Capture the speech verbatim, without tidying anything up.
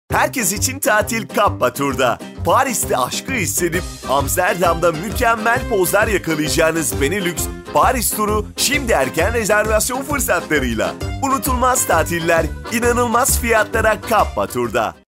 Herkes için tatil Kappa Tur'da. Paris'te aşkı hissedip Amsterdam'da mükemmel pozlar yakalayacağınız Benelux Paris turu şimdi erken rezervasyon fırsatlarıyla. Unutulmaz tatiller, inanılmaz fiyatlara Kappa Tur'da.